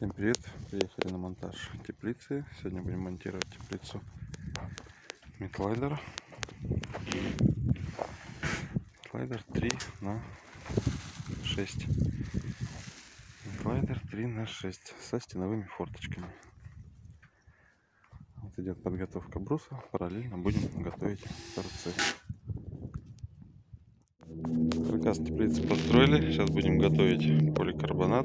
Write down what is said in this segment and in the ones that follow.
Всем привет! Приехали на монтаж теплицы. Сегодня будем монтировать теплицу Метлайдер. Метлайдер 3х6. Метлайдер 3х6 со стеновыми форточками. Вот идет подготовка бруса. Параллельно будем готовить торцы. Каркас теплицы построили. Сейчас будем готовить поликарбонат.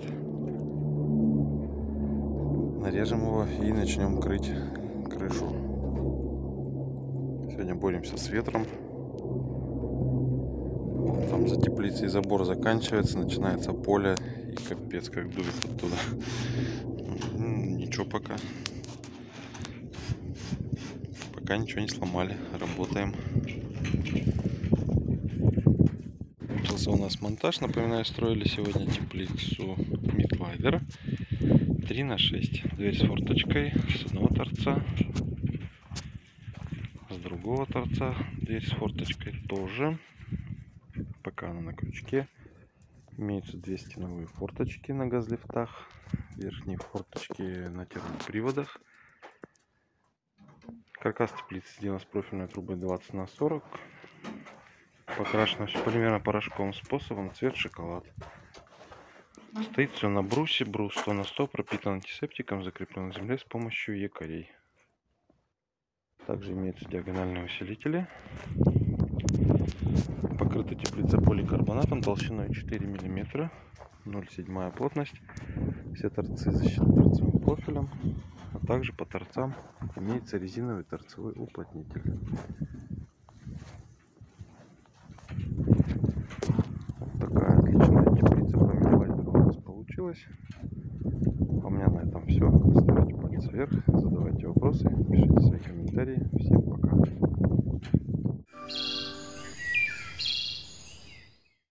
Нарежем его и начнем крыть крышу. Сегодня боремся с ветром. Там за теплицей забор заканчивается, начинается поле, и капец как дует оттуда. Ничего пока. Пока ничего не сломали. Работаем. Начался у нас монтаж. Напоминаю, строили сегодня теплицу Метлайдер 3х6. Дверь с форточкой с одного торца. С другого торца дверь с форточкой тоже. Пока она на крючке. Имеются две стеновые форточки на газлифтах. Верхние форточки на термоприводах. Каркас теплицы сделан с профильной трубой 20х40. Покрашено все полимерно-порошковым способом. Цвет шоколад. Стоит все на брусе. Брус 100 на 100 пропитан антисептиком, закреплен на земле с помощью якорей. Также имеются диагональные усилители. Покрыта теплица поликарбонатом толщиной 4 мм, 0,7 плотность. Все торцы защищены торцевым профилем, а также по торцам имеется резиновый торцевой уплотнитель. Вот такая отличная теплица по Метлайдеру у нас получилась. А у меня на этом все. Ставьте палец вверх, задавайте вопросы, пишите свои комментарии. Всем пока.